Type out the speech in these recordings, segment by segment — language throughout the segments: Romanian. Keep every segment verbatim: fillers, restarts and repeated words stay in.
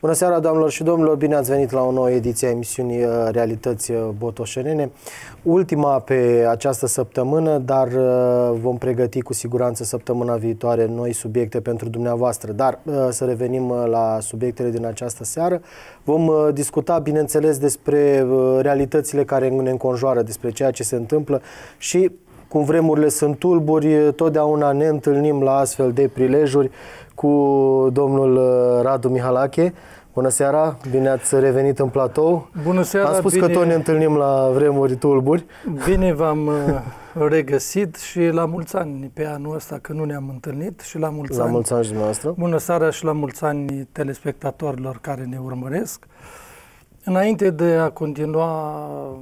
Bună seara, doamnelor și domnilor! Bine ați venit la o nouă ediție a emisiunii Realități Botoșenene. Ultima pe această săptămână, dar vom pregăti cu siguranță săptămâna viitoare noi subiecte pentru dumneavoastră. Dar să revenim la subiectele din această seară. Vom discuta, bineînțeles, despre realitățile care ne înconjoară, despre ceea ce se întâmplă și cum vremurile sunt tulburi, totdeauna ne întâlnim la astfel de prilejuri cu domnul Radu Mihalache. Bună seara, bine ați revenit în platou. Bună seara. Am spus bine, că tot ne întâlnim la vremuri tulburi. Bine v-am regăsit și la mulți ani pe anul ăsta, că nu ne-am întâlnit, și la mulți la ani. mulți ani și dumneavoastră. Bună seara și la mulți ani telespectatorilor care ne urmăresc. Înainte de a continua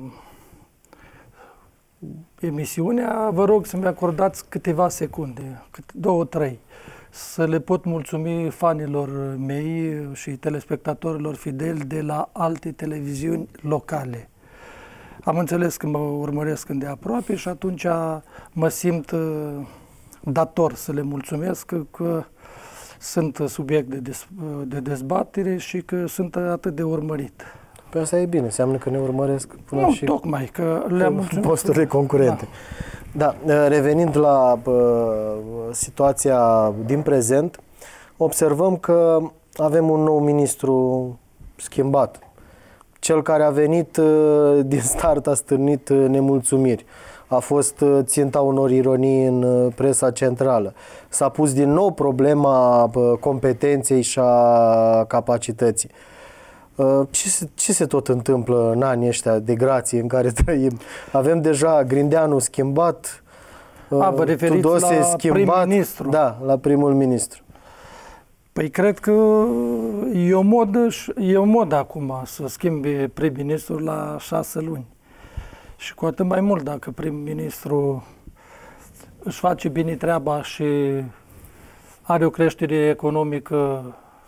emisiunea, vă rog să-mi acordați câteva secunde, două, trei, să le pot mulțumi fanilor mei și telespectatorilor fideli de la alte televiziuni locale. Am înțeles că mă urmăresc îndeaproape și atunci mă simt dator să le mulțumesc că, că sunt subiect de, dez, de dezbatere și că sunt atât de urmărit. Păi asta e bine, înseamnă că ne urmăresc până nu, și tocmai, că le-am mulțumit. Posturile concurente. Da. Da, revenind la uh, situația din prezent, observăm că avem un nou ministru schimbat. Cel care a venit uh, din start a stârnit uh, nemulțumiri. A fost uh, ținta unor ironii în uh, presa centrală. S-a pus din nou problema uh, competenței și a capacității. Ce se, ce se tot întâmplă în anii ăștia de grație în care trăim? Avem deja Grindeanu schimbat, A, vă referiți Tudose la schimbat, prim-ministru. Da, la primul ministru. Păi cred că e o modă, e o modă acum să schimbe prim-ministrul la șase luni. Și cu atât mai mult dacă prim-ministru își face bine treaba și are o creștere economică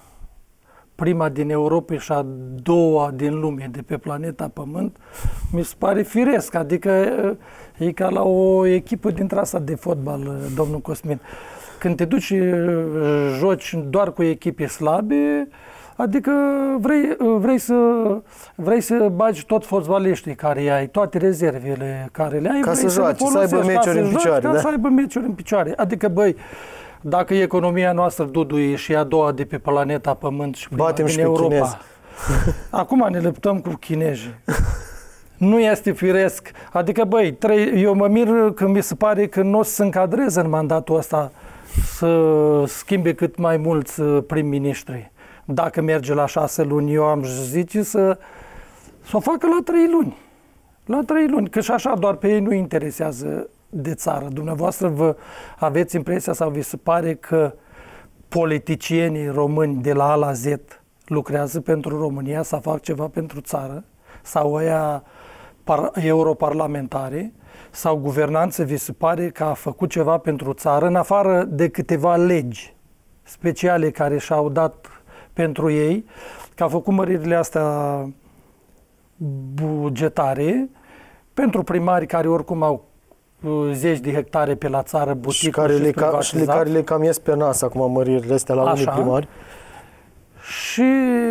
prima din Europa și a doua din lume de pe planeta Pământ, mi se pare firesc. Adică e ca la o echipă dintre asta de fotbal, domnul Cosmin. Când te duci și joci doar cu echipe slabe, adică vrei, vrei, să, vrei să bagi tot fotbaliștii care ai, toate rezervele care le ai, ca vrei să joace, să aibă meciuri în picioare. Ca da? să aibă meciuri în picioare. Adică, băi, dacă economia noastră duduie și a doua de pe planeta Pământ și prima Batem din și pe Europa, chinezi. Acum ne luptăm cu chinezii. Nu este firesc. Adică, băi, trei, eu mă mir că mi se pare că nu o să se încadreze în mandatul ăsta să schimbe cât mai mulți prim-ministri. Dacă merge la șase luni, eu am zice să, să o facă la trei luni. La trei luni, că și așa doar pe ei nu interesează de țară. Dumneavoastră vă aveți impresia sau vi se pare că politicienii români de la A la Z lucrează pentru România sau fac ceva pentru țară? Sau ăia par, europarlamentare sau guvernanță vi se pare că a făcut ceva pentru țară în afară de câteva legi speciale care și-au dat pentru ei, că a făcut măririle astea bugetare pentru primari care oricum au zeci de hectare pe la țară, buticuri și care, le, ca, și le, care le cam ies pe nas acum măririle astea la unii primari. Și,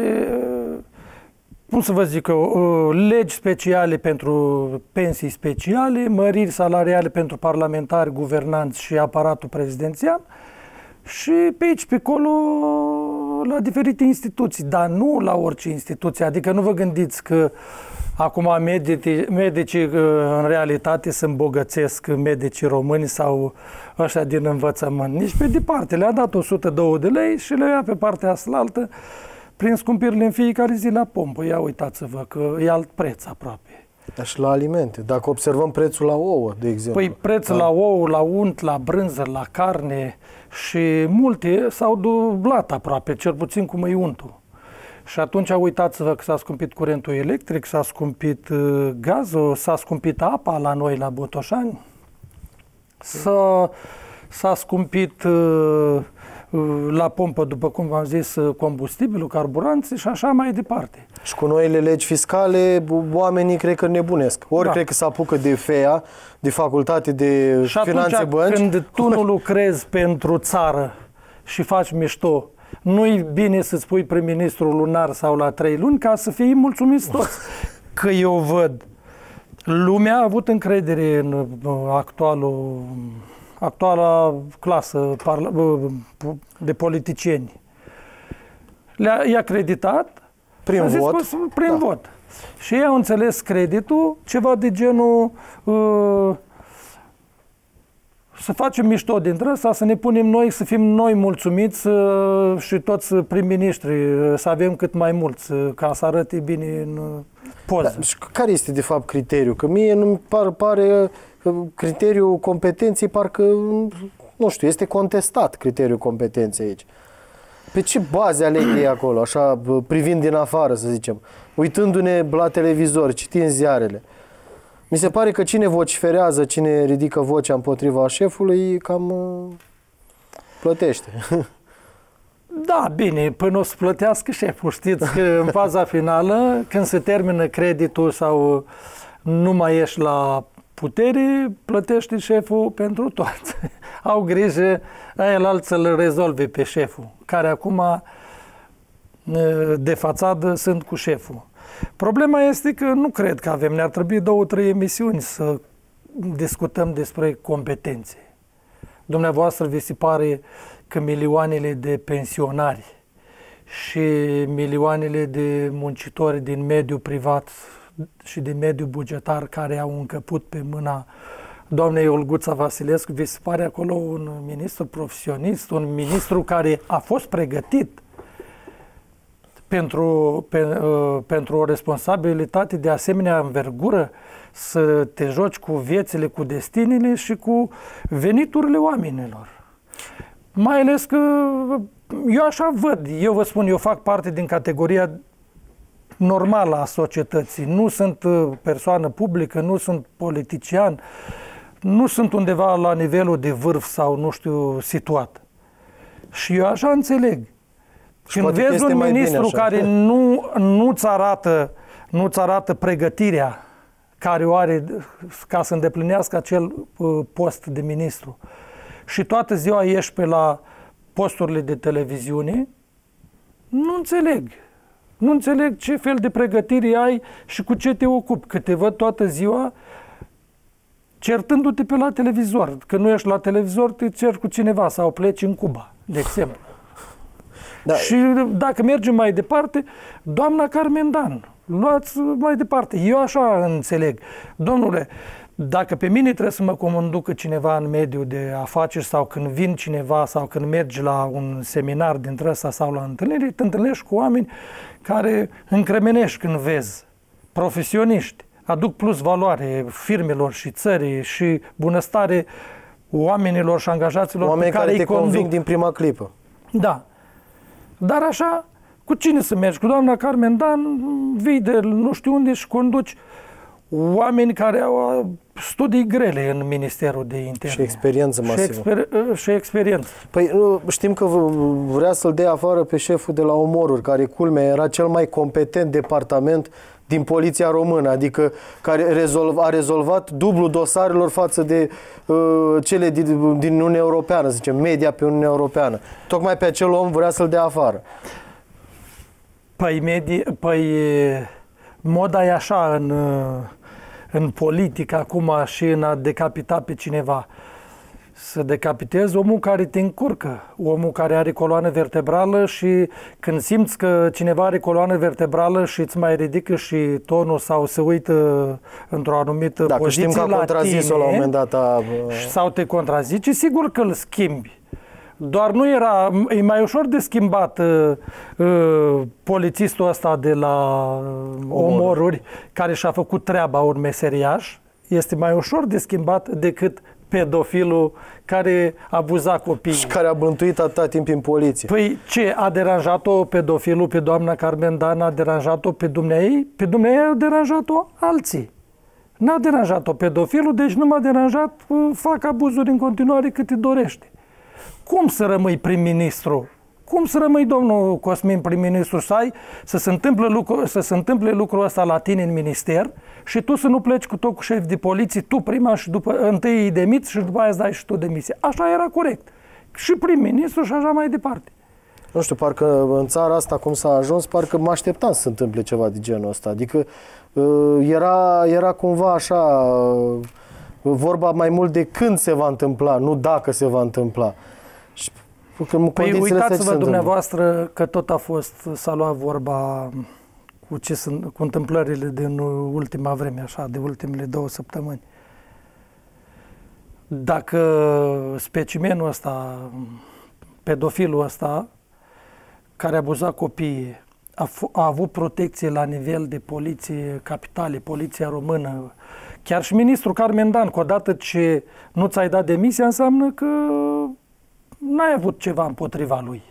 cum să vă zic eu, legi speciale pentru pensii speciale, măriri salariale pentru parlamentari, guvernanți și aparatul prezidențial și pe aici, pe acolo, la diferite instituții, dar nu la orice instituție. Adică nu vă gândiți că acum medicii, medicii în realitate se îmbogățesc, medicii români sau ăștia din învățământ. Nici pe departe. Le-a dat o sută două de lei și le ia pe partea aslaltă prin scumpirile în fiecare zi la pompă. Ia uitați-vă că e alt preț aproape. Dar și la alimente. Dacă observăm prețul la ouă, de exemplu. Păi prețul da. la ouă, la unt, la brânză, la carne și multe s-au dublat aproape, cel puțin cum e untul. Și atunci uitați-vă că s-a scumpit curentul electric, s-a scumpit uh, gazul, s-a scumpit apa la noi la Botoșani, s-a, s-a scumpit uh, la pompă, după cum v-am zis, combustibilul, carburanții și așa mai departe. Și cu noile legi fiscale, oamenii cred că nebunesc. Ori da. cred că se apucă de F E A, de facultate de și finanțe atunci, bănci. Când tu nu lucrezi pentru țară și faci mișto Nu-i bine să-ți pui prim-ministrul lunar sau la trei luni ca să fii mulțumiți toți. Că eu văd, lumea a avut încredere în actualul, actuala clasă de politicieni. Le-a, i-a creditat prin vot. Zis, prin da. vot. Și ei au înțeles creditul, ceva de genul uh, să facem mișto dintre asta, să ne punem noi, să fim noi mulțumiți uh, și toți prim-ministri, uh, să avem cât mai mulți, uh, ca să arate bine în uh, poză. Da, și care este de fapt criteriul? Că mie nu-mi par, pare că criteriul competenței parcă, nu știu, este contestat criteriul competenței aici. Pe ce baze aleg ei acolo, așa, privind din afară, să zicem, uitându-ne la televizor, citind ziarele? Mi se pare că cine vociferează, cine ridică vocea împotriva șefului, cam uh, plătește. Da, bine, până o să plătească șeful. Știți că în faza finală, când se termină creditul sau nu mai ești la putere, plătește șeful pentru toate. Au grijă aia să-l rezolve pe șeful, care acum de fațadă sunt cu șeful. Problema este că nu cred că avem, ne-ar trebui două, trei emisiuni să discutăm despre competențe. Dumneavoastră vi se pare că milioanele de pensionari și milioanele de muncitori din mediul privat și din mediul bugetar care au încăput pe mâna doamnei Olguța Vasilescu, vi se pare acolo un ministru profesionist, un ministru care a fost pregătit pentru, pe, uh, pentru o responsabilitate de asemenea învergură, să te joci cu viețile, cu destinile și cu veniturile oamenilor. Mai ales că eu așa văd, eu vă spun, eu fac parte din categoria normală a societății. Nu sunt persoană publică, nu sunt politician, nu sunt undeva la nivelul de vârf sau nu știu situat. Și eu așa înțeleg. Când vezi un ministru care nu, nu-ți arată, nu-ți arată pregătirea care o are ca să îndeplinească acel post de ministru și toată ziua ești pe la posturile de televiziune, nu înțeleg. Nu înțeleg ce fel de pregătire ai și cu ce te ocupi. Că te văd toată ziua certându-te pe la televizor. Că nu ești la televizor, te ceri cu cineva sau pleci în Cuba, de exemplu. Da. Și dacă mergem mai departe, doamna Carmen Dan, luați mai departe. Eu așa înțeleg. Domnule, dacă pe mine trebuie să mă conducă cineva în mediul de afaceri sau când vin cineva sau când mergi la un seminar dintre ăsta sau la întâlnire, te întâlnești cu oameni care încremenești când vezi, profesioniști, aduc plus valoare firmelor și țării și bunăstare oamenilor și angajaților oameni pe care, care te îi conduc. conving din prima clipă. Da. Dar așa, cu cine să mergi? Cu doamna Carmen Dan, vii de nu știu unde și conduci oameni care au studii grele în Ministerul de Interne. Și experiență masivă. Și, exper- și experiență. Păi știm că vrea să-l dea afară pe șeful de la omoruri, care, culmea, era cel mai competent departament din Poliția Română, adică care rezolv, a rezolvat dublu dosarelor față de uh, cele din, din Uniunea Europeană, zicem, media pe Uniunea Europeană. Tocmai pe acel om vrea să-l dea afară. Păi, medie, păi moda e așa în, în politică acum și în a decapita pe cineva. Să decapitezi omul care te încurcă, omul care are coloană vertebrală și când simți că cineva are coloană vertebrală și îți mai ridică și tonul sau se uită într-o anumită Dacă poziție știm că a contrazis-o la un moment dat a... sau te contrazice, sigur că îl schimbi. Doar nu era, e mai ușor de schimbat uh, uh, polițistul ăsta de la uh, omoruri, care și-a făcut treaba, un meseriaș, este mai ușor de schimbat decât pedofilul care abuza copiii. Și care a bântuit atâta timp în poliție. Păi ce, a deranjat-o pedofilul pe doamna Carmen Dan, a deranjat-o pe dumneai? Pe dumneai a deranjat-o alții. N-a deranjat-o pedofilul, deci nu m-a deranjat, fac abuzuri în continuare cât îi dorește. Cum să rămâi prim-ministru? Cum să rămâi, domnul Cosmin, prim-ministru, să ai, să se întâmple lucru, să se întâmple lucrul ăsta la tine în minister și tu să nu pleci cu tot cu șef de poliție, tu prima și după, întâi îi demiți și după aia îți dai și tu demisia. Așa era corect. Și prim-ministru și așa mai departe. Nu știu, parcă în țara asta, cum s-a ajuns, parcă mă așteptam să se întâmple ceva de genul ăsta. Adică era, era cumva așa, vorba mai mult de când se va întâmpla, nu dacă se va întâmpla. Și, păi uitați-vă dumneavoastră că tot a fost, s-a luat vorba cu, ce sunt, cu întâmplările din ultima vreme, așa, de ultimele două săptămâni. Dacă specimenul ăsta, pedofilul ăsta, care abuza copiii, a, a avut protecție la nivel de poliție capitale, poliția română, chiar și ministrul Carmen Dan, că odată ce nu ți-ai dat demisia, înseamnă că n-ai avut ceva împotriva lui.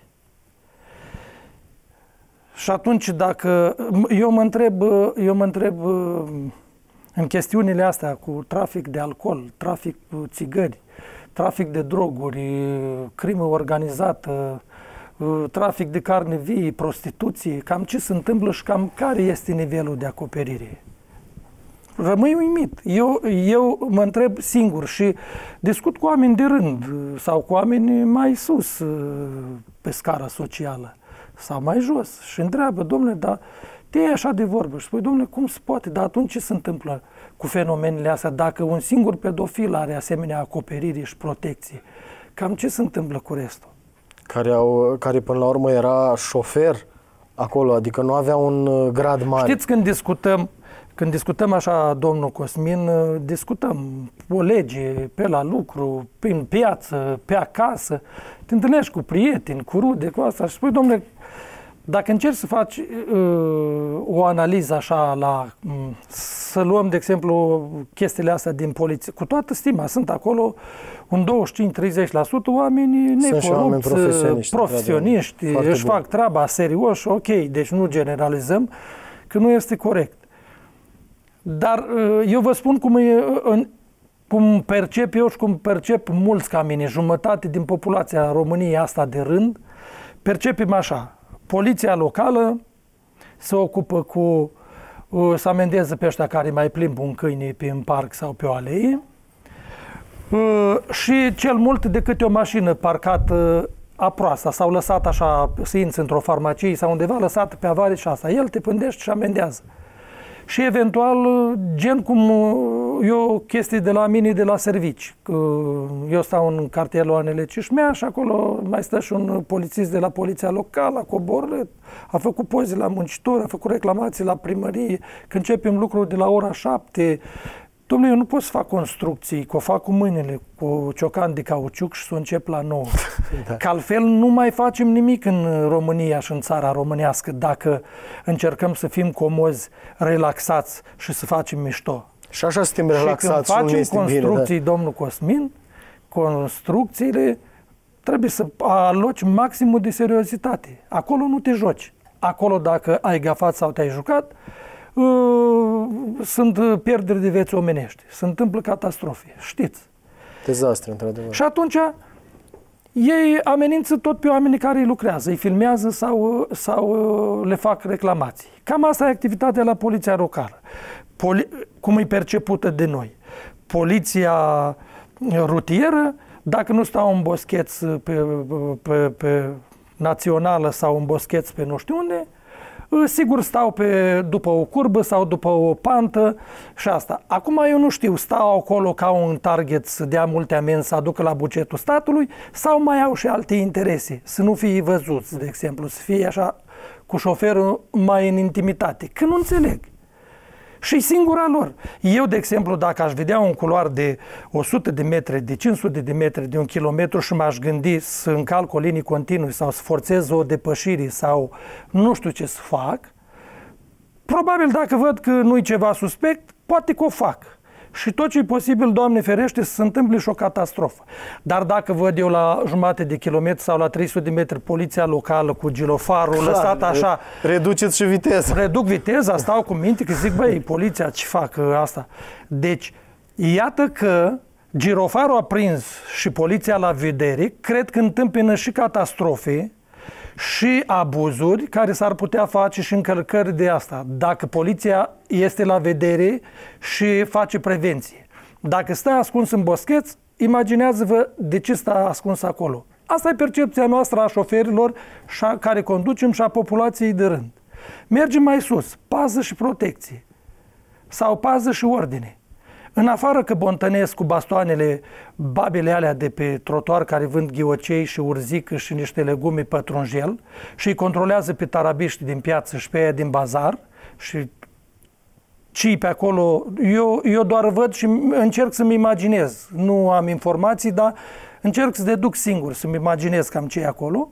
Și atunci dacă, eu mă întreb, eu mă întreb în chestiunile astea cu trafic de alcool, trafic cu țigări, trafic de droguri, crimă organizată, trafic de carne vie, prostituție, cam ce se întâmplă și cam care este nivelul de acoperire. Rămâi uimit. Eu, eu mă întreb singur și discut cu oameni de rând sau cu oameni mai sus pe scara socială sau mai jos și întreabă, domnule, dar te iei așa de vorbă și spui, domnule, cum se poate? Dar atunci ce se întâmplă cu fenomenele astea? Dacă un singur pedofil are asemenea acoperire și protecție, cam ce se întâmplă cu restul? Care, au, care până la urmă era șofer acolo, adică nu avea un grad mare. Știți, când discutăm, când discutăm așa, domnul Cosmin, discutăm o lege pe la lucru, prin piață, pe acasă, te întâlnești cu prieteni, cu rude, cu asta și spui, domnule, dacă încerci să faci uh, o analiză așa la, um, să luăm, de exemplu, chestiile astea din poliție, cu toată stima, sunt acolo un douăzeci și cinci la treizeci la sută oameni necorupți, profesioniști, profesioniști își fac treaba serios, ok, deci nu generalizăm, că nu este corect. Dar uh, eu vă spun cum, e, uh, cum percep eu și cum percep mulți ca mine, jumătate din populația României asta de rând, percepem așa. Poliția locală se ocupă cu, uh, să amendeze pe ăștia care mai plimbă un câine pe un parc sau pe o alee uh, și cel mult de câte o mașină parcată aproastă sau lăsată așa, să inți într-o farmacie sau undeva, lăsată pe avarie și asta. El te pândește și amendează. Și eventual, gen cum e o chestie de la mine, de la servici. Eu stau în cartierul Anele Cișmea și acolo mai stă și un polițist de la poliția locală, a coborât, a făcut poze la muncitori, a făcut reclamații la primărie, că începem lucrul de la ora șapte. Dom'le, eu nu pot să fac construcții, că o fac cu mâinile, cu ciocan de cauciuc și să o încep la nouă. Da. Că altfel nu mai facem nimic în România și în țara românească dacă încercăm să fim comozi, relaxați și să facem mișto. Și așa suntem relaxați și când facem construcții, bine, da. domnul Cosmin, construcțiile trebuie să aloci maximul de seriozitate. Acolo nu te joci. Acolo dacă ai gafat sau te-ai jucat, Uh, sunt pierderi de vieți omenești, se întâmplă catastrofe, știți. Dezastre, într-adevăr. Și atunci ei amenință tot pe oamenii care îi lucrează, îi filmează sau, sau le fac reclamații. Cam asta e activitatea la poliția locală. Poli- cum e percepută de noi. Poliția rutieră, dacă nu stau în boscheț pe, pe, pe națională sau în boscheț pe nu știu unde, sigur stau pe, după o curbă sau după o pantă și asta. Acum eu nu știu, stau acolo ca un target să dea multe amenzi, să aducă la bugetul statului sau mai au și alte interese, să nu fie văzuți, de exemplu, să fie așa cu șoferul mai în intimitate, că nu înțeleg. Și singura lor. Eu, de exemplu, dacă aș vedea un culoar de o sută de metri, de cinci sute de metri, de un kilometru și m-aș gândi să încalc o linie continuă sau să forțez o depășire sau nu știu ce să fac, probabil dacă văd că nu-i ceva suspect, poate că o fac. Și tot ce e posibil, Doamne ferește, să se întâmple și o catastrofă. Dar dacă văd eu la jumate de kilometru sau la trei sute de metri poliția locală cu girofarul clar, lăsat așa... Reduceți și viteza. Reduc viteza, stau cu minte că zic, băi, poliția ce fac asta? Deci, iată că girofarul a prins și poliția la vedere, cred că întâmpină și catastrofe și abuzuri care s-ar putea face și încălcări de asta. Dacă poliția este la vedere și face prevenție. Dacă stă ascuns în boscheț, imaginează-vă de ce stă ascuns acolo. Asta e percepția noastră a șoferilor și a, care conducem și a populației de rând. Mergem mai sus, pază și protecție. Sau pază și ordine. În afară că bontănesc cu bastoanele babele alea de pe trotuar care vând ghiocei și urzică și niște legume pătrunjel și îi controlează pe tarabiști din piață și pe aia din bazar și cei pe acolo, eu, eu doar văd și încerc să-mi imaginez. Nu am informații, dar încerc să deduc singur, să-mi imaginez cam ce e acolo.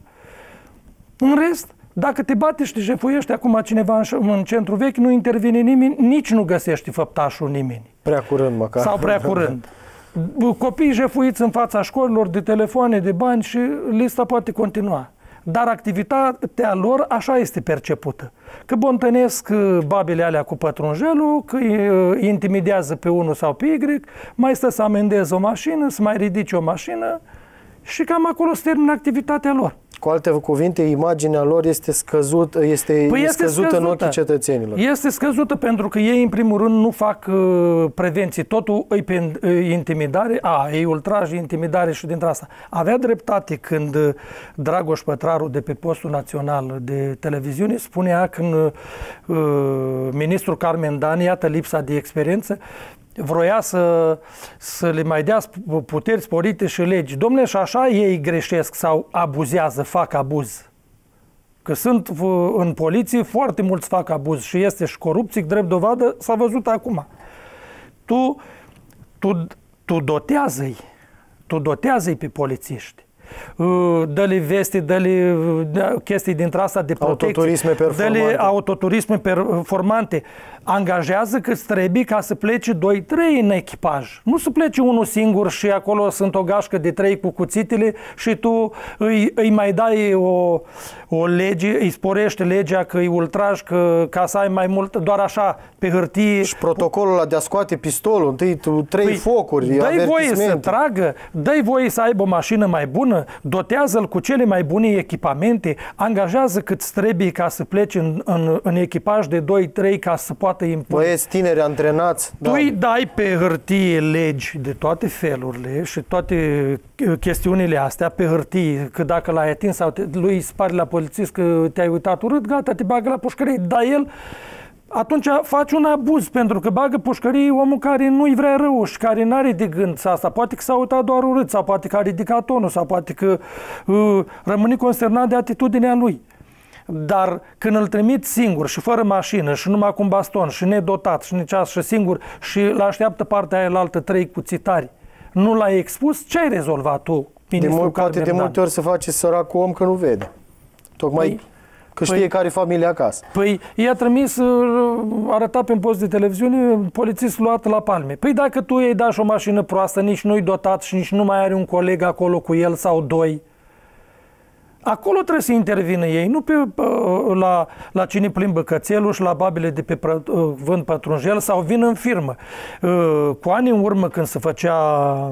În rest, dacă te bate și te jefuiește acum cineva în, în centru vechi, nu intervine nimeni, nici nu găsești făptașul nimeni. Prea curând măcar. Sau prea curând. Copiii jefuiți în fața școlilor de telefoane, de bani și lista poate continua. Dar activitatea lor așa este percepută. Că bontănesc babele alea cu pătrunjelul, că îi intimidează pe unul sau pe Y, mai stă să amendeze o mașină, să mai ridice o mașină și cam acolo se termină activitatea lor. Cu alte cuvinte, imaginea lor este, scăzut, este, păi este scăzută, scăzută în ochii cetățenilor. Este scăzută pentru că ei, în primul rând, nu fac uh, prevenții. Totul îi pe uh, intimidare, a, ei ultraj, intimidare și dintre asta. Avea dreptate când uh, Dragoș Pătraru, de pe postul național de televiziune, spunea când uh, ministrul Carmen Dan, iată lipsa de experiență, vroia să, să le mai dea puteri sporite și legi. Dom'le, și așa ei greșesc sau abuzează, fac abuz. Că sunt în poliție, foarte mulți fac abuz și este și corupție, drept dovadă, s-a văzut acum. Tu, tu, tu dotează-i, tu dotează-i pe polițiști. Dă-le veste, dă-le chestii dintre asta de protecție, autoturisme performante. Dă-le autoturisme performante. Angajează că trebuie ca să plece doi trei în echipaj. Nu să plece unul singur și acolo sunt o gașcă de trei cu cuțitele și tu îi, îi mai dai o, o lege, îi sporești legea că îi ultraj, că, ca să ai mai mult, doar așa, pe hârtie. Și protocolul ăla de a scoate pistolul, întâi tu, trei păi, focuri, dă-i voie să tragă, dă-i voie să aibă o mașină mai bună, dotează-l cu cele mai bune echipamente, angajează cât trebuie ca să plece în, în, în echipaj de doi trei ca să poată impune. Băieți tineri antrenați. Tu da. îi dai pe hârtie legi de toate felurile și toate chestiunile astea pe hârtie, că dacă l-ai atins sau te, lui îi spari la polițist că te-ai uitat urât, gata, te bagă la pușcărie. Dar el atunci faci un abuz, pentru că bagă pușcărie omul care nu-i vrea rău și care n-are de gând asta. Poate că s-a uitat doar urât, sau poate că a ridicat tonul, sau poate că uh, rămâne consternat de atitudinea lui. Dar când îl trimit singur și fără mașină și numai cu un baston și nedotat și nici asta și singur și l-așteaptă partea aia la altă trei cuțitari, nu l-ai expus, ce ai rezolvat tu? De mult, poate de multe ori se face săracul om că nu vede. Tocmai păi, că știe păi, care e familia acasă. Păi i-a trimis, arătat pe un post de televiziune, polițist luat la palme. Păi dacă tu i-ai dat și o mașină proastă, nici nu-i dotat și nici nu mai are un coleg acolo cu el sau doi, acolo trebuie să intervină ei, nu pe, la, la cine plimbă cățelul și la babele de pe vând pătrunjel sau vin în firmă. Cu ani în urmă, când se făcea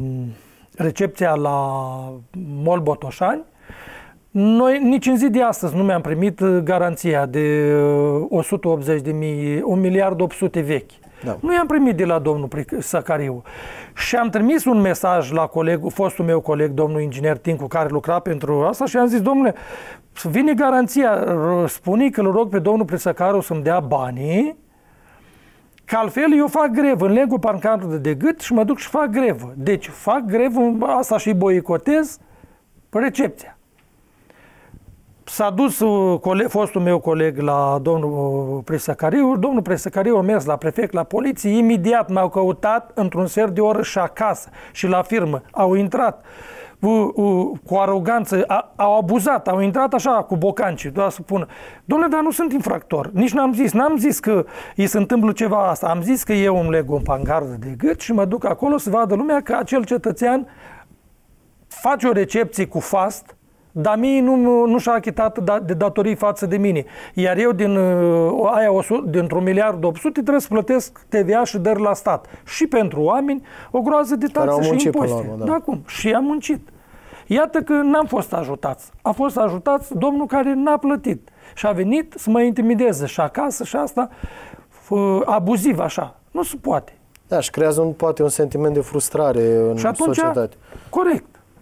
recepția la Mall Botoșani, noi nici în zi de astăzi nu mi-am primit garanția de o sută optzeci de mii, un miliard opt sute vechi. Da. Nu i-am primit de la domnul Săcariu. Și am trimis un mesaj la colegul, fostul meu coleg, domnul inginer Tincu, care lucra pentru asta și am zis, domnule, vine garanția, spune că îl rog pe domnul Prisăcaru să-mi dea banii, că altfel eu fac grevă, înleg o pancardă de gât și mă duc și fac grevă. Deci fac grevă, asta și boicotez recepția. S-a dus coleg, fostul meu coleg la domnul Presăcariu, domnul Presăcariu a mers la prefect, la poliție, imediat m-au căutat într-un sfert de oră și acasă și la firmă. Au intrat cu, cu aroganță, a, au abuzat, au intrat așa cu bocanci, doar să pună. Dom'le, dar nu sunt infractor, nici n-am zis, n-am zis că îi se întâmplă ceva asta, am zis că eu îmi leg o pangardă de gât și mă duc acolo să vadă lumea că acel cetățean face o recepție cu fast, dar mie nu, nu și-a achitat de datorii față de mine. Iar eu din aia dintr-un miliard opt sute trebuie să plătesc T V A și dări la stat. Și pentru oameni o groază de taxe și impozite. Urmă, da. Da, cum? Și am muncit. Iată că n-am fost ajutați. A fost ajutați domnul care n-a plătit. Și a venit să mă intimideze și acasă și asta abuziv așa. Nu se poate. Da, și creează un, poate un sentiment de frustrare în și atunci, societate. Corect.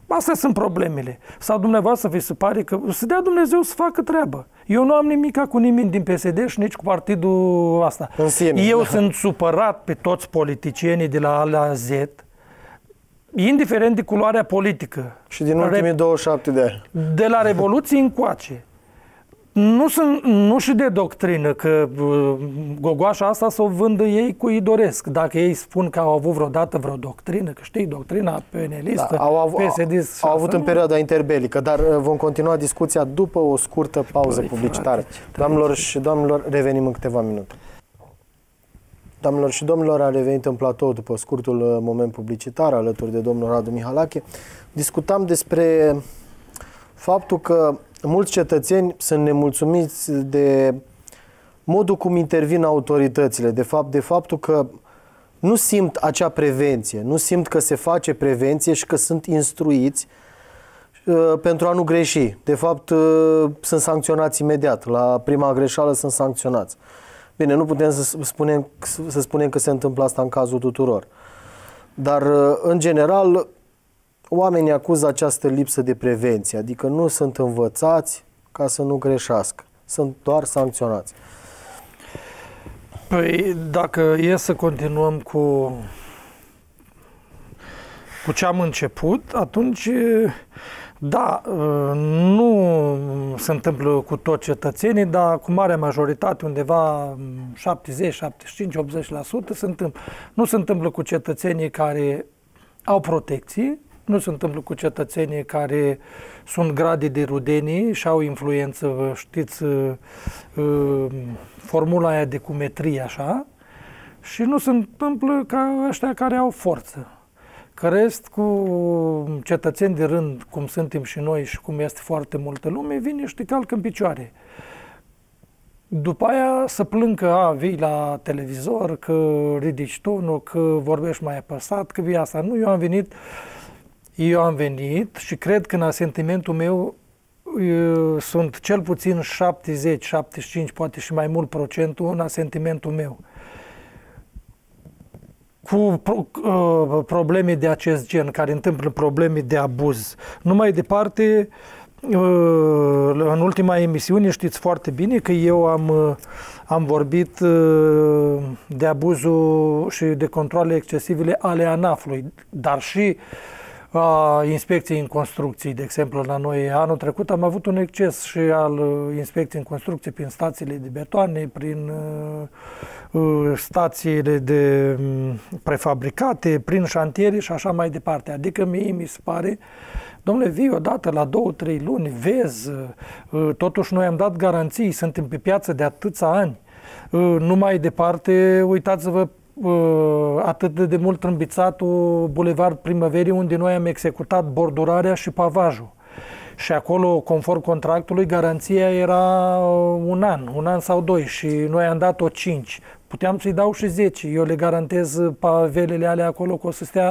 Astea sunt problemele. Sau dumneavoastră vi se pare că să dea Dumnezeu să facă treabă. Eu nu am nimic cu nimeni din P S D și nici cu partidul ăsta. Eu sunt supărat pe toți politicienii de la A la Z, indiferent de culoarea politică. Și din ultimii douăzeci și șapte de ani. De la Revoluție încoace. Nu, sunt, nu și de doctrină, că uh, gogoașa asta să o vândă ei cu ei doresc. Dacă ei spun că au avut vreodată vreo doctrină, că știi, doctrina penelistă, da, au, avut, P S D... Au avut în perioada interbelică, dar uh, vom continua discuția după o scurtă pauză Păi, publicitară. Doamnelor și domnilor, revenim în câteva minute. Doamnelor și domnilor, am revenit în platou după scurtul uh, moment publicitar alături de domnul Radu Mihalache. Discutam despre faptul că mulți cetățeni sunt nemulțumiți de modul cum intervin autoritățile, de fapt, de faptul că nu simt acea prevenție, nu simt că se face prevenție și că sunt instruiți uh, pentru a nu greși. De fapt, uh, sunt sancționați imediat. La prima greșeală sunt sancționați. Bine, nu putem să spunem, să spunem că se întâmplă asta în cazul tuturor. Dar, uh, în general, oamenii acuză această lipsă de prevenție, adică nu sunt învățați ca să nu greșească, sunt doar sancționați. Păi, dacă e să continuăm cu, cu ce am început, atunci, da, nu se întâmplă cu toți cetățenii, dar cu mare majoritate, undeva șaptezeci, șaptezeci și cinci, optzeci la sută se întâmplă. Nu se întâmplă cu cetățenii care au protecție, nu se întâmplă cu cetățenii care sunt grade de rudenii și au influență, știți, formula aia de cumetrie, așa, și nu se întâmplă ca ăștia care au forță. Că rest, cu cetățeni de rând, cum suntem și noi și cum este foarte multă lume, vine și te calcă în picioare. După aia să plâng că a, vii la televizor, că ridici tonul, că vorbești mai apăsat, că vii asta. Nu, eu am venit Eu am venit și cred că în asentimentul meu eu, sunt cel puțin șaptezeci, șaptezeci și cinci, poate și mai mult procentul în asentimentul meu. Cu pro, uh, probleme de acest gen, care întâmplă probleme de abuz. Numai departe, uh, în ultima emisiune știți foarte bine că eu am, uh, am vorbit uh, de abuzul și de controle excesive ale ANAF-ului, dar și a Inspecției în Construcții, de exemplu, la noi anul trecut am avut un exces și al Inspecției în Construcții prin stațiile de betoane, prin uh, stațiile de prefabricate, prin șantiere și așa mai departe. Adică mie mi se pare, domnule, vii odată la două, trei luni, vezi, uh, totuși noi am dat garanții, suntem pe piață de atâția ani. Uh, nu mai departe, uitați-vă, atât de mult trâmbițatul Bulevard Primăverii, unde noi am executat bordurarea și pavajul. Și acolo, conform contractului, garanția era un an, un an sau doi și noi am dat-o cinci. Puteam să-i dau și zece. Eu le garantez pavelele alea acolo că o să stea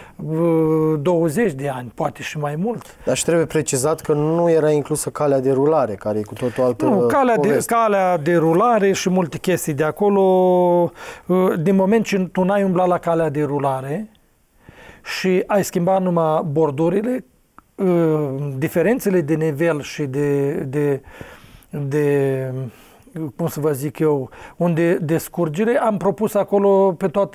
douăzeci de ani, poate și mai mult. Dar și trebuie precizat că nu era inclusă calea de rulare, care e cu totul altă Nu, calea de, poveste. calea de rulare și multe chestii de acolo. Din moment ce tu n-ai umblat la calea de rulare și ai schimbat numai bordurile, diferențele de nivel și de, de, de cum să vă zic eu, unde de scurgere, am propus acolo pe, toată,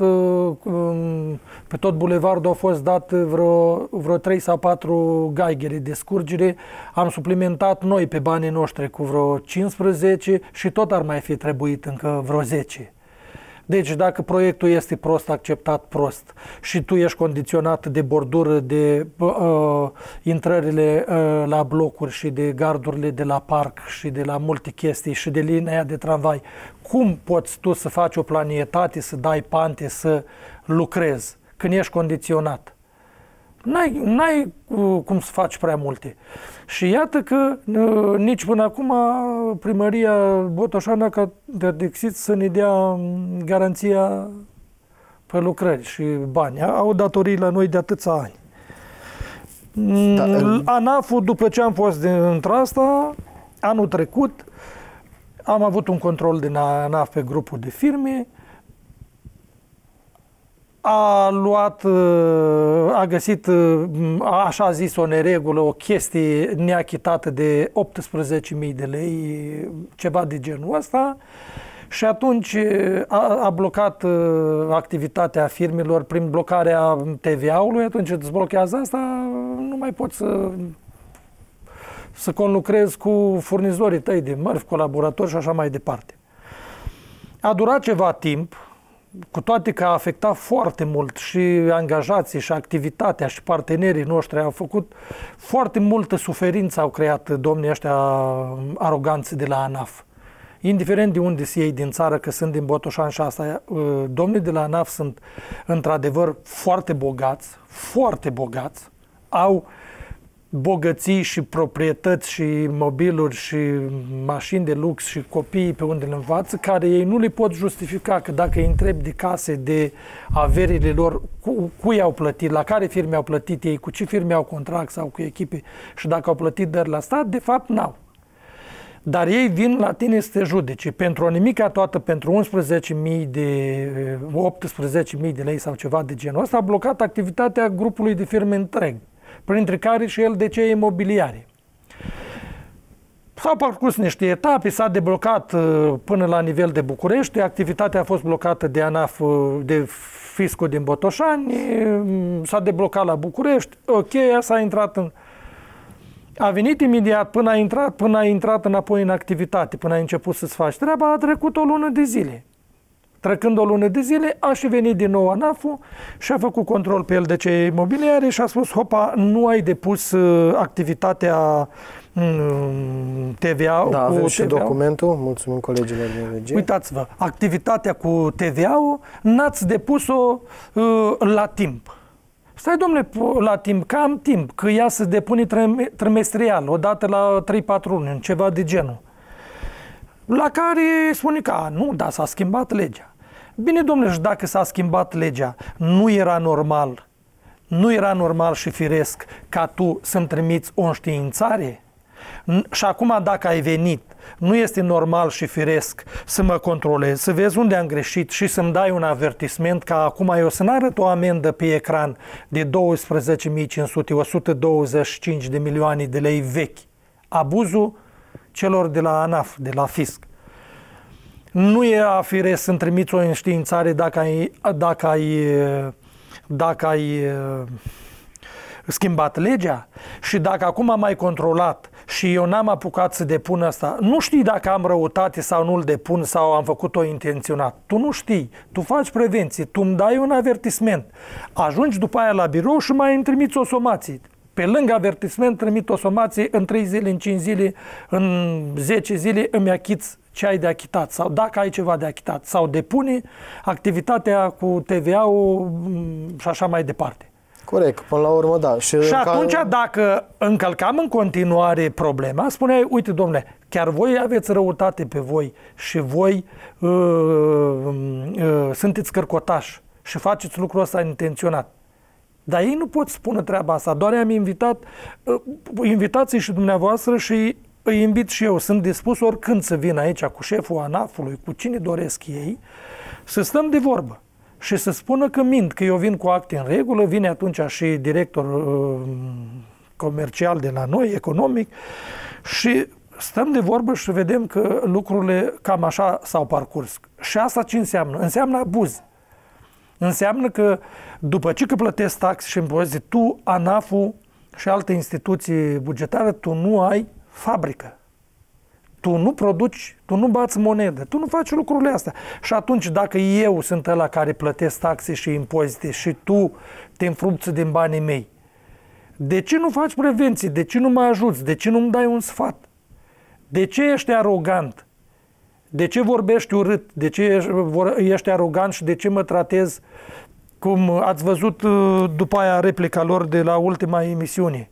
pe tot bulevardul au fost dat vreo, vreo trei sau patru gaigere de scurgere, am suplimentat noi pe banii noștri cu vreo cincisprezece și tot ar mai fi trebuit încă vreo zece. Deci dacă proiectul este prost acceptat, prost, și tu ești condiționat de bordură, de uh, intrările uh, la blocuri și de gardurile de la parc și de la multe chestii și de linia de tramvai, cum poți tu să faci o planietate, să dai pante, să lucrezi când ești condiționat? N-ai, n-ai uh, cum să faci prea multe. Și iată că uh, nici până acum primăria Botoșani a dexit să ne dea garanția pe lucrări și bani. Au datorii la noi de atâția ani. Da, ANAF-ul, după ce am fost într-asta, anul trecut, am avut un control din ANAF pe grupul de firme, a luat, a găsit, așa zis, o neregulă, o chestie neachitată de optsprezece mii de lei, ceva de genul ăsta, și atunci a, a blocat activitatea firmelor prin blocarea T V A-ului. Atunci îți blochează asta, nu mai poți să, să conlucrezi cu furnizorii tăi de mărfi, colaboratori și așa mai departe. A durat ceva timp, cu toate că a afectat foarte mult și angajații și activitatea și partenerii noștri, au făcut foarte multă suferință, au creat domnii ăștia aroganți de la ANAF. Indiferent de unde se iei din țară, că sunt din Botoșani și asta, domnii de la ANAF sunt într-adevăr foarte bogați, foarte bogați, au bogății și proprietăți și mobiluri și mașini de lux și copii pe unde le învață, care ei nu le pot justifica, că dacă îi întrebi de case, de averile lor, cu, cui au plătit, la care firme au plătit ei, cu ce firme au contract sau cu echipe și dacă au plătit dări la stat, de fapt n-au. Dar ei vin la tine să te judece. Pentru o nimica toată, pentru unsprezece mii de, optsprezece mii de lei sau ceva de genul ăsta, a blocat activitatea grupului de firme întreg, printre care și el D C Imobiliare. S-au parcurs niște etape, s-a deblocat până la nivel de București, activitatea a fost blocată de ANAF, de fiscul din Botoșani, s-a deblocat la București, ok, s-a intrat în... A venit imediat, până a intrat, până a intrat înapoi în activitate, până a început să-ți faci treaba, a trecut o lună de zile. Trecând o lună de zile, a și venit din nou ANAF-ul și a făcut control pe el de ce imobiliare și a spus, hopa, nu ai depus uh, activitatea um, T V A-ul. Da, avem cu și T V A-ul. documentul, mulțumim colegilor din regie. Uitați-vă, activitatea cu T V A-ul n-ați depus-o uh, la timp. Stai, domnule, la timp, că am timp, că ea se depune trimestrial, odată la trei patru luni, ceva de genul. La care spune că, a, nu, dar s-a schimbat legea. Bine, domnule, și dacă s-a schimbat legea, nu era normal, nu era normal și firesc ca tu să-mi trimiți o înștiințare? Și acum, dacă ai venit, nu este normal și firesc să mă controlezi, să vezi unde am greșit și să-mi dai un avertisment, ca acum eu să n-arăt o amendă pe ecran de douăsprezece mii cinci sute, o sută douăzeci și cinci de milioane de lei vechi. Abuzul celor de la ANAF, de la fisc. Nu e firesc să-mi trimiți o înștiințare dacă ai, dacă ai, dacă ai schimbat legea și dacă acum am mai controlat și eu n-am apucat să depun asta, nu știi dacă am răutate sau nu-l depun sau am făcut-o intenționat. Tu nu știi, tu faci prevenție, tu îmi dai un avertisment. Ajungi după aia la birou și mai îmi trimiți o somație. Pe lângă avertisment trimit o somație în trei zile, în cinci zile, în zece zile îmi achiți ce ai de achitat sau dacă ai ceva de achitat sau depune activitatea cu T V A-ul și așa mai departe. Corect, până la urmă, da. Și, și atunci, ca... dacă încălcam în continuare problema, spuneai, uite, domnule, chiar voi aveți răutate pe voi și voi uh, uh, sunteți cărcotași și faceți lucrul ăsta intenționat. Dar ei nu pot spune treaba asta, doar i-am invitat, uh, invitați-i și dumneavoastră și îi invit și eu. Sunt dispus oricând să vin aici cu șeful ANAF-ului, cu cine doresc ei, să stăm de vorbă. Și să spună că mint, că eu vin cu acte în regulă, vine atunci și director uh, comercial de la noi, economic, și stăm de vorbă și vedem că lucrurile cam așa s-au parcurs. Și asta ce înseamnă? Înseamnă abuz. Înseamnă că după ce că plătesc taxe și impozite, tu, ANAF-ul și alte instituții bugetare, tu nu ai fabrică. Tu nu produci, tu nu bați monedă, tu nu faci lucrurile astea. Și atunci, dacă eu sunt ăla care plătesc taxe și impozite și tu te înfrupți din banii mei, de ce nu faci prevenții? De ce nu mă ajuți? De ce nu-mi dai un sfat? De ce ești arogant? De ce vorbești urât? De ce ești arogant și de ce mă tratezi cum ați văzut după aia replica lor de la ultima emisiune?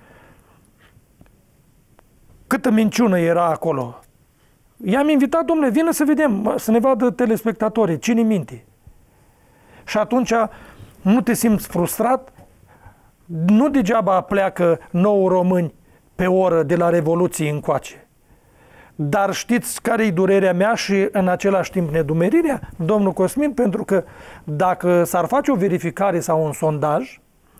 Câtă minciună era acolo. I-am invitat, domnule, vină să vedem, să ne vadă telespectatorii, cine minte. Și atunci nu te simți frustrat? Nu degeaba pleacă nouă români pe oră de la Revoluție încoace. Dar știți care e durerea mea și în același timp nedumerirea, domnul Cosmin? Pentru că dacă s-ar face o verificare sau un sondaj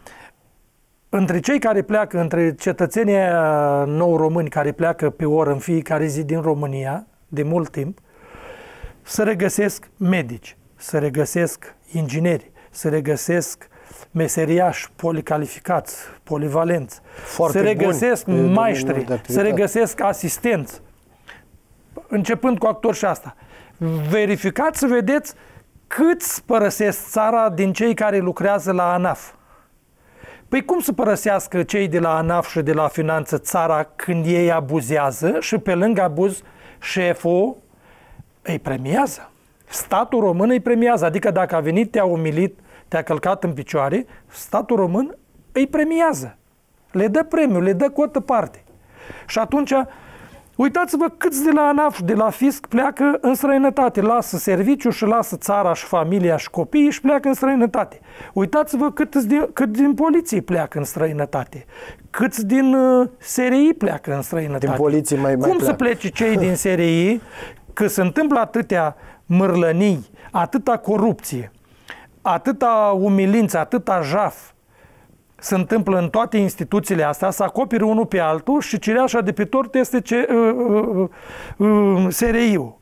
între cei care pleacă, între cetățenii nou români care pleacă pe oră în fiecare zi din România, de mult timp, se regăsesc medici, se regăsesc ingineri, se regăsesc meseriași policalificați, polivalenți, Foarte se regăsesc buni, maestri, se regăsesc asistenți, începând cu actori și asta. Verificați să vedeți câți părăsesc țara din cei care lucrează la ANAF. Păi cum să părăsească cei de la ANAF și de la Finanță țara când ei abuzează și pe lângă abuz șeful îi premiază? Statul român îi premiază, adică dacă a venit, te-a umilit, te-a călcat în picioare, statul român îi premiază. Le dă premiu, le dă cotă parte. Și atunci, uitați-vă câți de la ANAF, de la fisc pleacă în străinătate, lasă serviciu și lasă țara și familia și copiii și pleacă în străinătate. Uitați-vă cât din, cât din poliție pleacă în străinătate, câți din uh, S R I pleacă în străinătate. Din poliție mai, mai Cum pleacă. să plece cei din S R I, că se întâmplă atâtea mârlănii, atâta corupție, atâta umilință, atâta jaf, se întâmplă în toate instituțiile astea, să acopere unul pe altul și cireașa de pe tort este ce, uh, uh, uh, S R I-ul.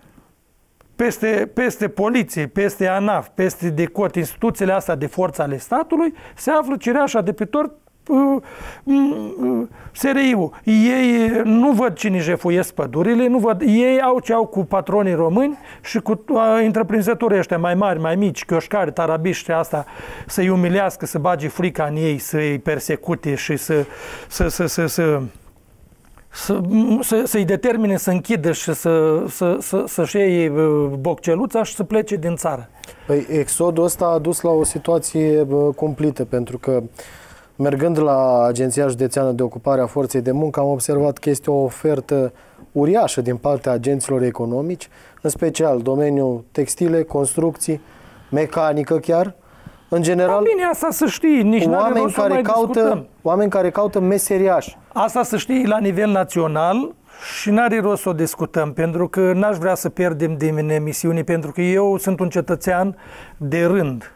Peste, peste poliție, peste ANAF, peste DECOT, instituțiile astea de forță ale statului, se află cireașa de pe tort, uh, uh, S R I-ul. Ei nu văd cine jefuiesc pădurile, nu văd, ei au ce au cu patronii români și cu uh, întreprinzătorii ăștia mai mari, mai mici, chioșcari, tarabiști, asta, să-i umilească, să bage frica în ei, să-i persecute și să, să, să, să, să Să, să, să-i determine să închidă și să, să, să, să-și iei bocceluța și să plece din țară. Păi, exodul ăsta a dus la o situație cumplită, pentru că mergând la Agenția Județeană de Ocupare a Forței de Muncă, am observat că este o ofertă uriașă din partea agenților economici, în special domeniul textile, construcții, mecanică chiar. În general, da, bine, asta să știi, nici oameni care care caută, oameni care caută meseriași. Asta să știi la nivel național și n-are rost să o discutăm, pentru că n-aș vrea să pierdem din emisiune, pentru că eu sunt un cetățean de rând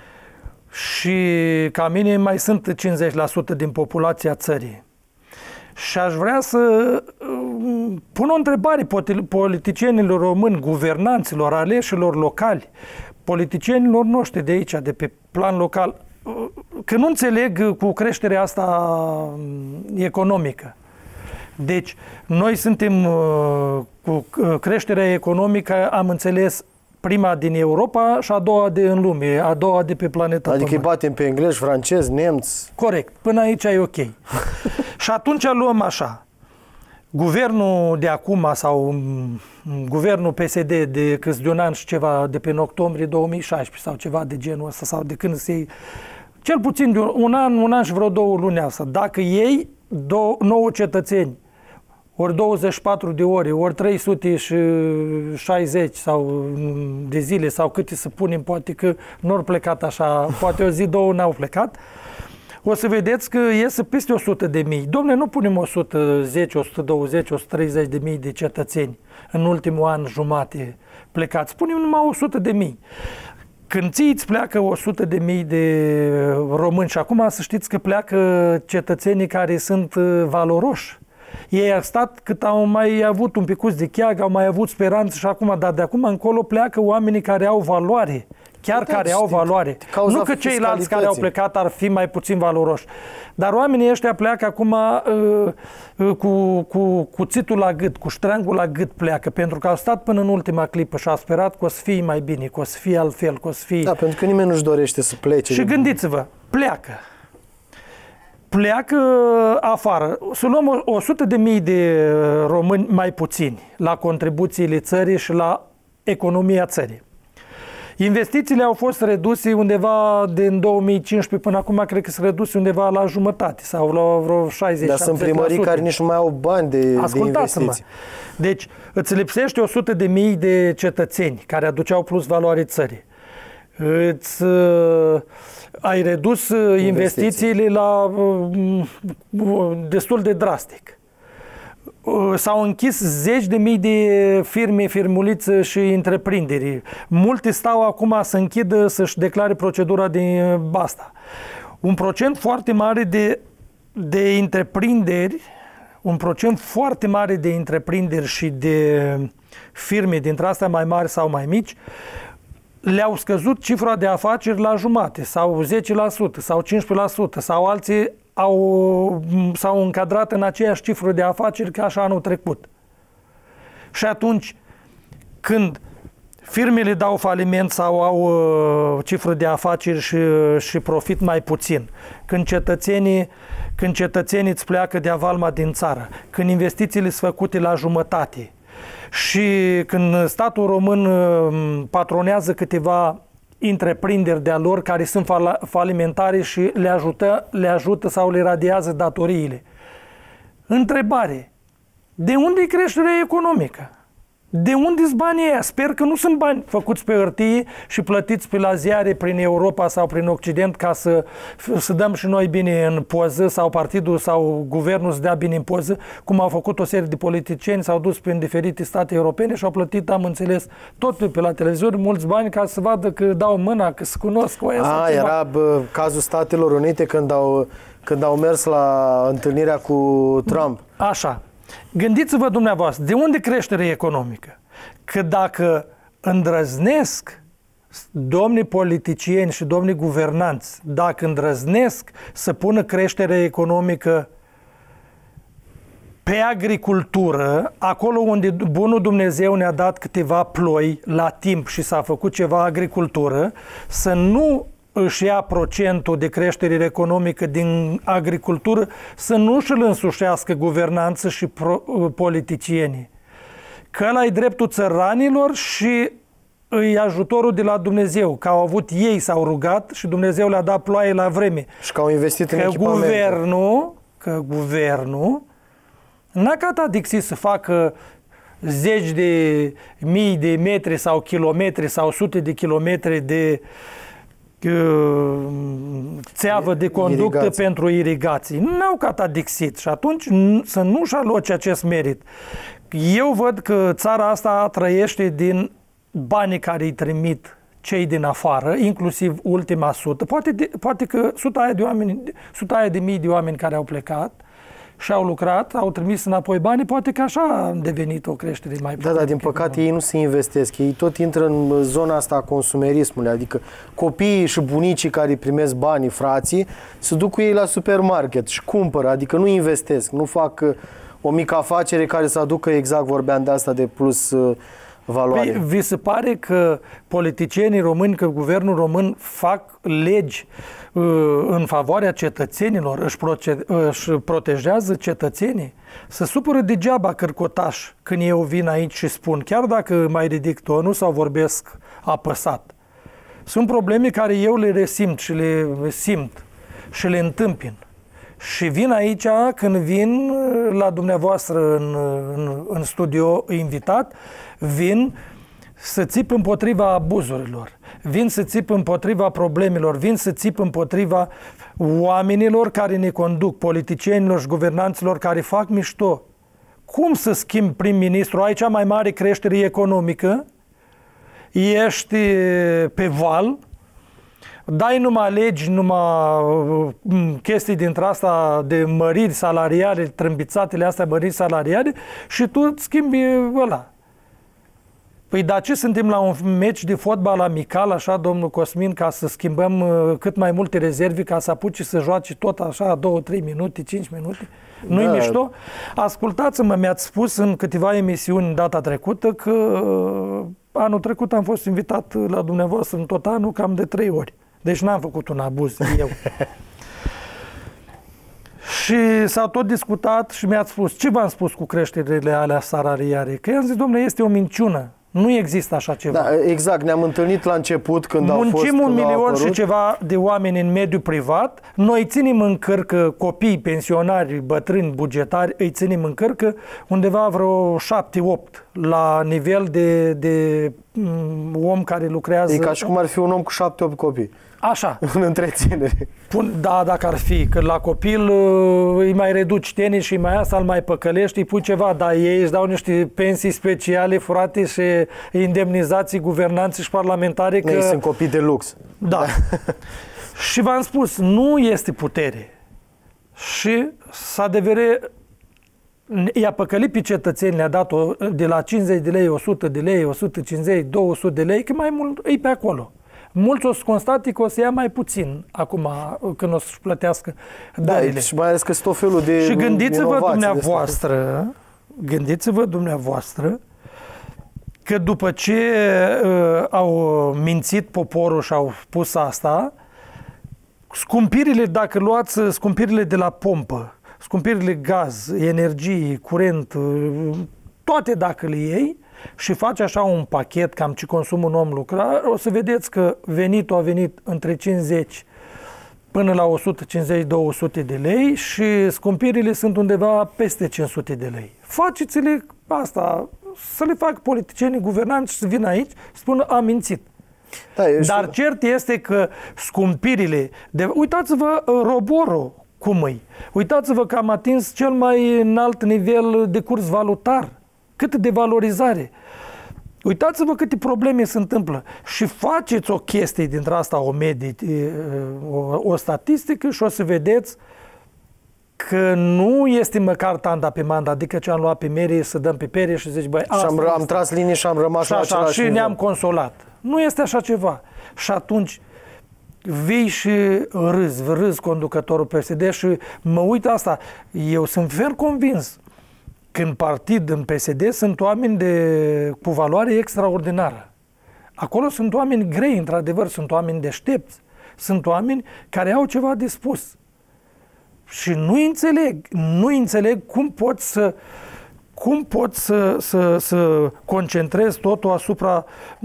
și ca mine mai sunt cincizeci la sută din populația țării. Și aș vrea să pun o întrebare politicienilor români, guvernanților, aleșilor locali, politicienilor noștri de aici, de pe plan local, că nu înțeleg cu creșterea asta economică. Deci, noi suntem cu creșterea economică, am înțeles, prima din Europa și a doua de în lume, a doua de pe planeta Adică Pământ. îi batem pe englezi, francezi, nemți. Corect. Până aici e ok. Și atunci luăm așa. Guvernul de acum sau guvernul P S D de câți de un an și ceva, de pe în octombrie două mii șaisprezece sau ceva de genul ăsta, sau de când se iei, cel puțin de un an, un an și vreo două luni asta, dacă iei două, nouă cetățeni, ori douăzeci și patru de ore, ori trei sute șaizeci sau de zile sau câte să punem, poate că nu au plecat așa, poate o zi, două n-au plecat, o să vedeți că iese peste o sută de mii. Dom'le, nu punem o sută zece, o sută douăzeci, o sută treizeci de mii de cetățeni în ultimul an jumate plecați. Punem numai o sută de mii. Când ții îți pleacă o sută de mii de români și acum să știți că pleacă cetățenii care sunt valoroși. Ei au stat cât au mai avut un picuț de cheag, au mai avut speranță și acum, dar de acum încolo pleacă oamenii care au valoare. Chiar da, care au valoare. Nu că ceilalți care au plecat ar fi mai puțin valoroși. Dar oamenii ăștia pleacă acum uh, uh, cu, cu cuțitul la gât, cu ștrangul la gât pleacă, pentru că au stat până în ultima clipă și au sperat că o să fie mai bine, că o să fie altfel, că o să fie... Da, pentru că nimeni nu-și dorește să plece. Și gândiți-vă, pleacă. Pleacă afară. Să luăm o sută de mii de români mai puțini la contribuțiile țării și la economia țării. Investițiile au fost reduse undeva din două mii cincisprezece până acum, cred că sunt reduse undeva la jumătate sau la vreo șaizeci la sută. Dar sunt primării care nici nu mai au bani de, de investiții. Deci îți lipsește o sută de mii de cetățeni care aduceau plus valoare țării. Îți uh, ai redus investițiile la uh, destul de drastic. S-au închis zeci de mii de firme, firmulițe și întreprinderi. Multe stau acum să închidă, să-și declare procedura de asta. Un procent foarte mare de, de întreprinderi, un procent foarte mare de întreprinderi și de firme dintre astea mai mari sau mai mici, le-au scăzut cifra de afaceri la jumate, sau zece la sută, sau cincisprezece la sută, sau alții au, s-au încadrat în aceeași cifră de afaceri ca și anul trecut. Și atunci, când firmele dau faliment sau au uh, cifră de afaceri și, și profit mai puțin, când cetățenii, când cetățenii îți pleacă de avalma din țară, când investițiile sunt făcute la jumătate și când statul român uh, patronează câteva întreprinderi de-a lor care sunt fal- falimentare și le ajută, le ajută sau le radiază datoriile. Întrebare. De unde e creșterea economică? De unde sunt banii ăia? Sper că nu sunt bani făcuți pe hârtie și plătiți pe la ziare prin Europa sau prin Occident ca să, să dăm și noi bine în poză sau partidul sau guvernul să dea bine în poză, cum au făcut o serie de politicieni, s-au dus prin diferite state europene și au plătit, am înțeles, tot pe la televizor, mulți bani ca să vadă că dau mâna, că se cunosc cu aia. A, era bă, cazul Statelor Unite când au, când au mers la întâlnirea cu Trump. Așa. Gândiți-vă dumneavoastră, de unde creștere economică? Că dacă îndrăznesc domnii politicieni și domnii guvernanți, dacă îndrăznesc să pună creștere economică pe agricultură, acolo unde bunul Dumnezeu ne-a dat câteva ploi la timp și s-a făcut ceva agricultură, să nu își ia procentul de creștere economică din agricultură, să nu și-l însușească guvernanță și pro, politicienii. Că ăla e dreptul țăranilor și îi ajutorul de la Dumnezeu, că au avut ei, s-au rugat și Dumnezeu le-a dat ploaie la vreme. Și că au investit că în echipamente. Guvernul, că guvernul n-a catadixit să facă zeci de mii de metri sau kilometri sau sute de kilometri de țeavă de conductă irigații. Pentru irigații. N-au catadixit și atunci să nu-și aloce acest merit. Eu văd că țara asta trăiește din banii care îi trimit cei din afară, inclusiv ultima sută. Poate, de, poate că suta aia de oameni, suta aia de mii de oameni care au plecat și au lucrat, au trimis înapoi banii, poate că așa a devenit o creștere mai puternică. Da, dar din păcate ei nu se investesc, ei tot intră în zona asta a consumerismului, adică copiii și bunicii care primesc banii, frații, se duc cu ei la supermarket și cumpără, adică nu investesc, nu fac o mică afacere care să aducă, exact vorbeam de asta, de plus valoare. Păi, vi se pare că politicienii români, că guvernul român fac legi uh, în favoarea cetățenilor, își, proce- își protejează cetățenii? Se supără degeaba cărcotaș când eu vin aici și spun, chiar dacă mai ridic tonul sau vorbesc apăsat. Sunt probleme care eu le resimt și le simt și le întâmpin. Și vin aici, când vin la dumneavoastră în, în, în studio invitat, vin să țip împotriva abuzurilor, vin să țip împotriva problemelor, vin să țip împotriva oamenilor care ne conduc, politicienilor și guvernanților care fac mișto. Cum să schimbi prim-ministru? Ai cea mai mare creștere economică, ești pe val, dai numai legi, numai chestii dintre asta de măriri salariale, trâmbițatele astea măriri salariale și tu schimbi ăla. Păi dar ce suntem la un meci de fotbal amical, așa, domnul Cosmin, ca să schimbăm cât mai multe rezerve, ca să apuci să joace tot așa, două, trei minute, cinci minute? Nu-i da. Mișto? Ascultați-mă, mi-ați spus în câteva emisiuni data trecută că anul trecut am fost invitat la dumneavoastră în tot anul cam de trei ori. Deci n-am făcut un abuz eu. Și s-a tot discutat și mi-ați spus, ce v-am spus cu creșterile alea salariare? Că i-am zis, domnule, este o minciună. Nu există așa ceva. Da, exact, ne-am întâlnit la început când Muncim au fost... Muncim un milion apărut. și ceva de oameni în mediul privat, noi ținem în cărcă copii, pensionari, bătrâni, bugetari, îi ținem în cărcă undeva vreo șapte, opt la nivel de, de um, om care lucrează... E ca și cum ar fi un om cu șapte, opt copii. Așa. În întreținere. Pun, da, dacă ar fi, că la copil îi mai reduci tenis și mai asta, îl mai păcălești, îi pui ceva, dar ei își dau niște pensii speciale furate și indemnizații guvernanții și parlamentare. Că... Ei sunt copii de lux. Da. Și v-am spus, nu este putere. Și să adevere, i-a păcălit pe cetățeni, le-a dat-o de la cincizeci de lei, o sută de lei, o sută cincizeci, două sute de lei, că mai mult e pe acolo. Mulți o să constate că o să ia mai puțin acum când o să-și plătească dările. Da, și mai ales că sunt tot felul de Și gândiți-vă dumneavoastră, gândiți-vă dumneavoastră că după ce uh, au mințit poporul și au spus asta, scumpirile, dacă luați scumpirile de la pompă, scumpirile gaz, energie, curent, uh, toate dacă le iei, și faci așa un pachet, cam ce consumă un om lucra, o să vedeți că venitul a venit între cincizeci până la o sută cincizeci - două sute de lei și scumpirile sunt undeva peste cinci sute de lei. Faceți-le asta, să le fac politicienii, guvernanți și să vină aici, spună am mințit. Da, Dar știu. Cert este că scumpirile, de... uitați-vă roborul cum e, uitați-vă că am atins cel mai înalt nivel de curs valutar. Cât de valorizare. Uitați-vă câte probleme se întâmplă și faceți o chestie dintre asta, o medie, o, o statistică și o să vedeți că nu este măcar tanda pe manda, adică ce am luat pe merie să dăm pe perie și zici, băi, și am, am tras linii și am rămas și la așa, același și nivel. ne-am consolat. Nu este așa ceva. Și atunci vii și râzi, râzi conducătorul P S D și mă uit asta, eu sunt ferm convins că în partid, în P S D, sunt oameni de, cu valoare extraordinară. Acolo sunt oameni grei, într-adevăr, sunt oameni deștepți, sunt oameni care au ceva de spus. Și nu înțeleg, nu înțeleg cum pot să, cum pot să, să, să concentrezi totul asupra...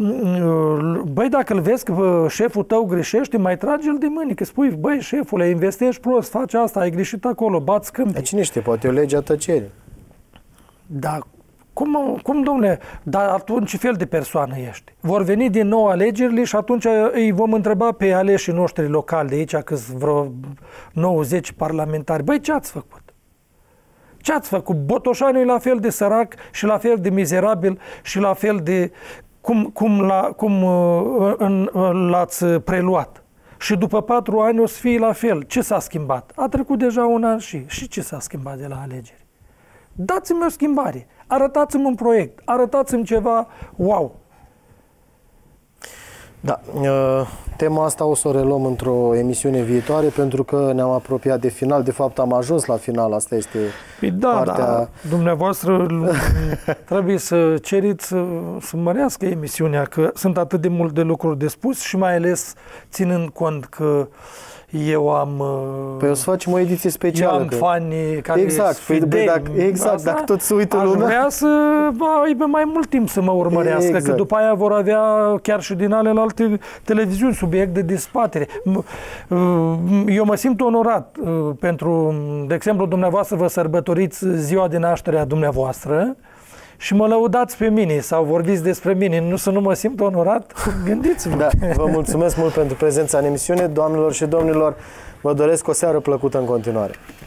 Băi, dacă îl vezi că șeful tău greșește, mai trage-l de mâini, că spui, băi, șefule, investești prost, faci asta, ai greșit acolo, bați câmpii. Dar cine știe, poate o lege a tăcerii. Da, cum, cum domnule, dar atunci ce fel de persoană ești? Vor veni din nou alegerile și atunci îi vom întreba pe aleșii noștri locali de aici, că sunt vreo nouăzeci parlamentari. Băi, ce ați făcut? Ce ați făcut? Botoșaniu e la fel de sărac și la fel de mizerabil și la fel de... cum, cum, la, cum în, l-ați preluat. Și după patru ani o să fie la fel. Ce s-a schimbat? A trecut deja un an și... Și ce s-a schimbat de la alegeri? Dați-mi o schimbare, arătați-mi un proiect, arătați-mi ceva wow. Da, tema asta o să o reluăm într-o emisiune viitoare pentru că ne-am apropiat de final, de fapt am ajuns la final, asta este păi da, partea... Da, dumneavoastră trebuie să ceriți să, să mărească emisiunea, că sunt atât de multe lucruri de spus și mai ales ținând cont că eu am... Păi o să facem o ediție specială. Eu am că... fani care exact, sunt fideli. Păi, dacă, exact, asta, dacă tot se uită aș lumea... vrea să aibă mai mult timp să mă urmărească, exact. Că după aia vor avea chiar și din alelalte televiziuni subiect de dezbatere. Eu mă simt onorat pentru, de exemplu, dumneavoastră vă sărbătoriți ziua de naștere a dumneavoastră și mă lăudați pe mine sau vorbiți despre mine, nu să nu mă simt onorat? Gândiți-vă! Da, vă mulțumesc mult pentru prezența în emisiune, doamnelor și domnilor, vă doresc o seară plăcută în continuare.